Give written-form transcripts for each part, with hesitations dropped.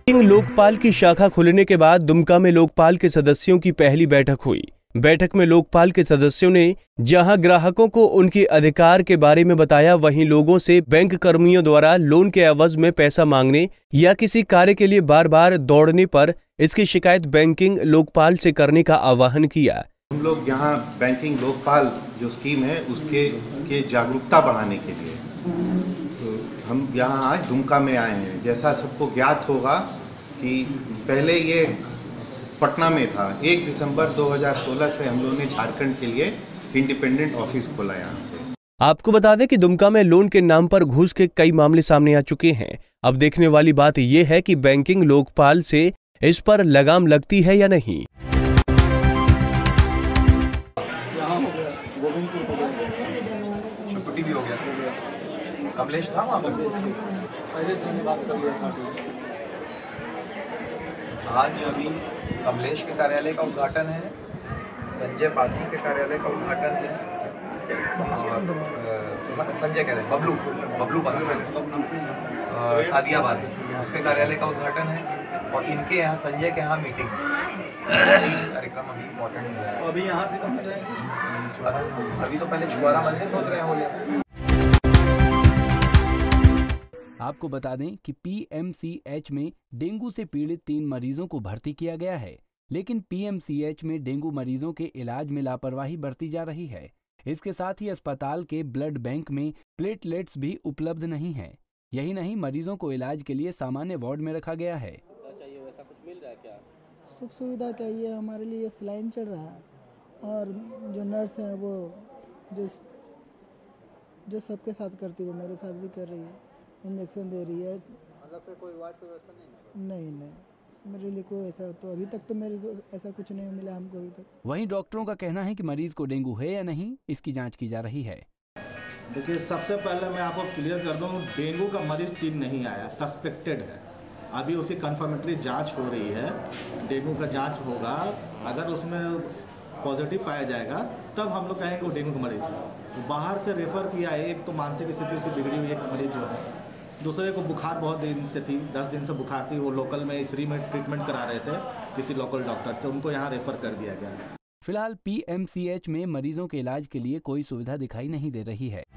लोकपाल की शाखा खुलने के बाद दुमका में लोकपाल के सदस्यों की पहली बैठक हुई। बैठक में लोकपाल के सदस्यों ने जहां ग्राहकों को उनके अधिकार के बारे में बताया, वहीं लोगों से बैंक कर्मियों द्वारा लोन के एवज में पैसा मांगने या किसी कार्य के लिए बार बार दौड़ने पर इसकी शिकायत बैंकिंग लोकपाल से करने का आह्वान किया। हम लोग यहाँ बैंकिंग लोकपाल जो स्कीम है उसके जागरूकता बढ़ाने के लिए हम यहाँ आज दुमका में आए हैं। जैसा सबको ज्ञात होगा कि पहले ये पटना में था। 1 दिसंबर 2016 से हम लोगों ने झारखंड के लिए इंडिपेंडेंट ऑफिस खोला यहाँ पे। आपको बता दें कि दुमका में लोन के नाम पर घूस के कई मामले सामने आ चुके हैं। अब देखने वाली बात यह है कि बैंकिंग लोकपाल से इस पर लगाम लगती है या नहीं। भी हो गया, कमलेश था वहाँ पर। आज अभी कमलेश के कार्यालय का उद्घाटन है, संजय पासी के कार्यालय का उद्घाटन है और संजय कह रहे हैं बबलू पासी सादियाबाद उसके कार्यालय का उद्घाटन है और इनके यहाँ संजय के यहाँ मीटिंग कार्यक्रम अभी इम्पोर्टेंट है। अभी यहाँ से कहाँ जाएंगे? अभी तो पहले छुआरा मंदिर सोच रहे हो। आपको बता दें कि पीएमसीएच में डेंगू से पीड़ित 3 मरीजों को भर्ती किया गया है, लेकिन पीएमसीएच में डेंगू मरीजों के इलाज में लापरवाही बरती जा रही है। इसके साथ ही अस्पताल के ब्लड बैंक में प्लेटलेट्स भी उपलब्ध नहीं है। यही नहीं, मरीजों को इलाज के लिए सामान्य वार्ड में रखा गया है। चाहिए वैसा कुछ मिल रहा है क्या? सुख सुविधा क्या, ये हमारे लिए सलाइन चल रहा है और जो नर्स है वो जो सबके साथ करती है वो मेरे साथ भी कर रही है, इंजेक्शन दे रही है। अलग से कोई वार्ड की व्यवस्था नहीं है? नहीं, मेरे लिए कोई ऐसा तो अभी तक तो मेरे ऐसा कुछ नहीं मिला हमको अभी तक। वहीं डॉक्टरों का कहना है कि मरीज को डेंगू है या नहीं, इसकी जांच की जा रही है। देखिए, सबसे पहले मैं आपको क्लियर कर दूं, डेंगू का मरीज 3 नहीं आया, सस्पेक्टेड है। अभी उसकी कंफर्मेटरी जांच हो रही है, डेंगू का जांच होगा। अगर उसमें पॉजिटिव पाया जाएगा तब हम लोग कहेंगे वो डेंगू का मरीज है। तो बाहर से रेफर किया है, एक तो मानसिक स्थिति उसकी बिगड़ी हुई एक मरीज जो है, दूसरे को बुखार बहुत दिन से थी, 10 दिन से बुखार थी। वो लोकल में इसरी में ट्रीटमेंट करा रहे थे किसी लोकल डॉक्टर से, उनको यहाँ रेफर कर दिया गया। फिलहाल पीएमसीएच में मरीजों के इलाज के लिए कोई सुविधा दिखाई नहीं दे रही है।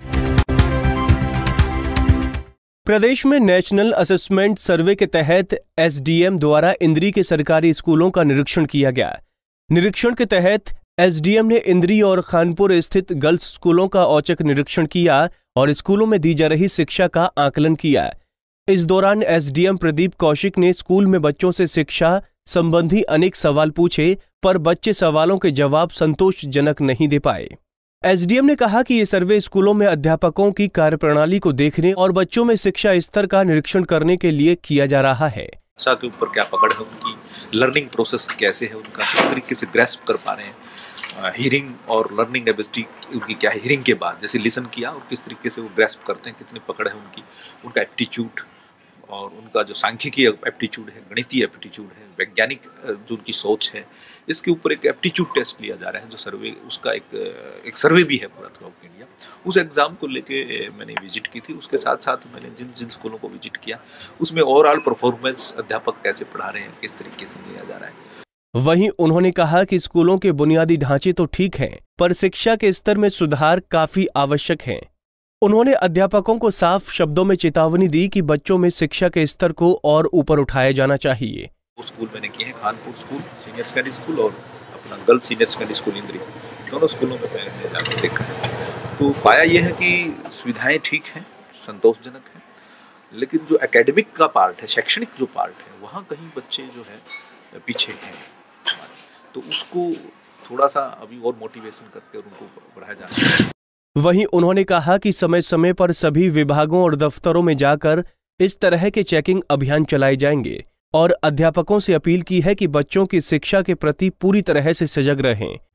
प्रदेश में नेशनल असेसमेंट सर्वे के तहत एसडीएम द्वारा इंद्री के सरकारी स्कूलों का निरीक्षण किया गया। निरीक्षण के तहत एसडीएम ने इंद्री और खानपुर स्थित गर्ल्स स्कूलों का औचक निरीक्षण किया और स्कूलों में दी जा रही शिक्षा का आकलन किया। इस दौरान एसडीएम प्रदीप कौशिक ने स्कूल में बच्चों से शिक्षा संबंधी अनेक सवाल पूछे, पर बच्चे सवालों के जवाब संतोषजनक नहीं दे पाए। एसडीएम ने कहा कि ये सर्वे स्कूलों में अध्यापकों की कार्यप्रणाली को देखने और बच्चों में शिक्षा स्तर का निरीक्षण करने के लिए किया जा रहा है। शिक्षा के ऊपर क्या पकड़ है उनकी, लर्निंग प्रोसेस कैसे है उनका, किस तरीके से ग्रेस्प कर पा रहे हैं, हियरिंग और लर्निंग एबिलिटी उनकी क्या है, हियरिंग के बाद जैसे लिसन किया और किस तरीके से वो ग्रेस्प करते हैं, कितनी पकड़ है उनकी, उनका एप्टीट्यूड और उनका जो सांख्यिकी एप्टीट्यूड है, गणितीय एप्टीट्यूड है, वैज्ञानिक जो उनकी सोच है, इसके ऊपर एक एप्टीट्यूड टेस्ट लिया जा रहा है। जो सर्वे उसका एक सर्वे भी है पूरा थ्रू आउट इंडिया। उस एग्ज़ाम को लेके मैंने विजिट की थी। उसके साथ साथ मैंने जिन स्कूलों को विजिट किया उसमें ओवरऑल परफॉर्मेंस अध्यापक कैसे पढ़ा रहे हैं, किस तरीके से लिया जा रहा है। वहीं उन्होंने कहा कि स्कूलों के बुनियादी ढांचे तो ठीक हैं, पर शिक्षा के स्तर में सुधार काफी आवश्यक है। उन्होंने अध्यापकों को साफ शब्दों में चेतावनी दी कि बच्चों में शिक्षा के स्तर को और ऊपर उठाया जाना चाहिए। स्कूल मैंने किए हैं, Khanpur school senior secondary school और अपना गर्ल्स सीनियर सेकेंडरी स्कूल इंद्री, दोनों स्कूलों में मैंने जाकर देखा है। तो पाया यह है कि सुविधाएं ठीक हैं, संतोषजनक हैं, लेकिन जो एकेडमिक का पार्ट है, शैक्षणिक जो पार्ट है, वहाँ कहीं बच्चे जो है पीछे हैं। तो उसको थोड़ा सा अभी और मोटिवेशन करके और उनको बढ़ाया जाना है। वहीं उन्होंने कहा कि समय समय पर सभी विभागों और दफ्तरों में जाकर इस तरह के चेकिंग अभियान चलाए जाएंगे और अध्यापकों से अपील की है कि बच्चों की शिक्षा के प्रति पूरी तरह से सजग रहें।